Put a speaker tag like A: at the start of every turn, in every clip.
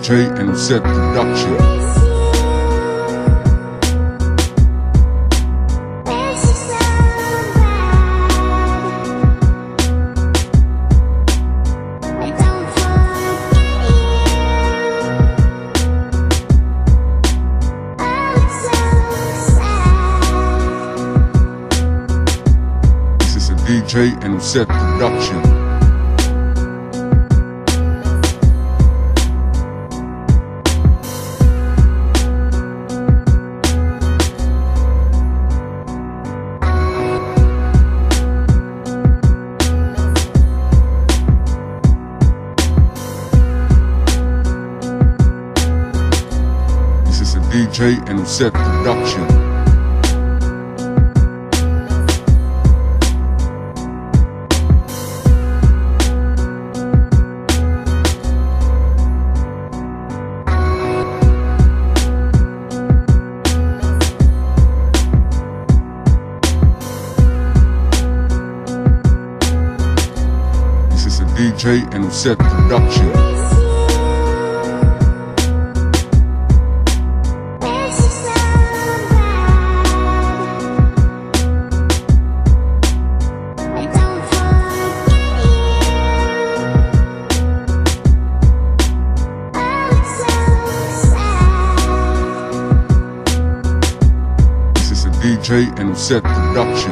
A: DJ and Set Production. DJ and Set Production. This is a DJ and Set Production. DJ and Set Production. This is a DJ and Set Production.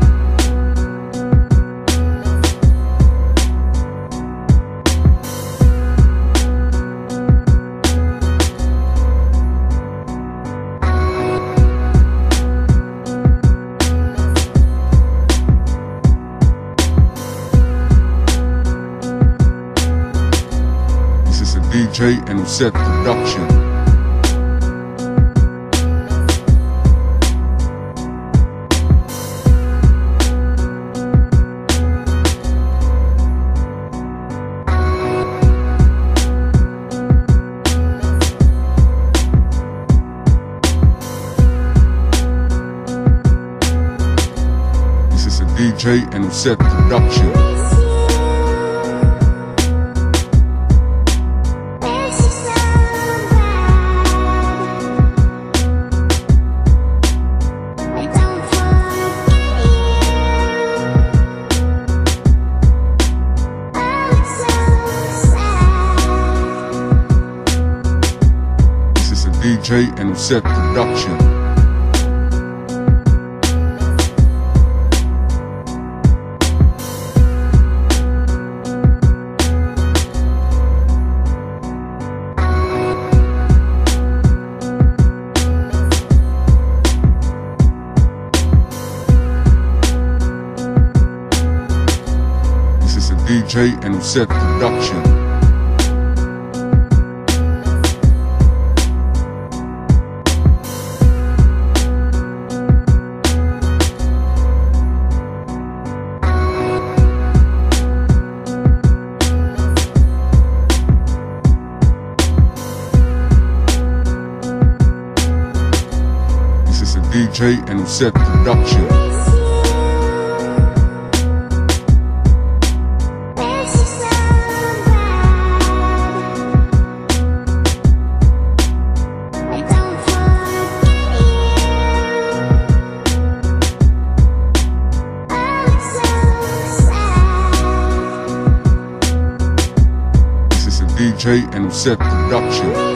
A: DJ and Set Production. This is a DJ and Set Production. DJ and Set Production. This is a DJ and Set Production. DJ and Set Production. This is a DJ and Set Production.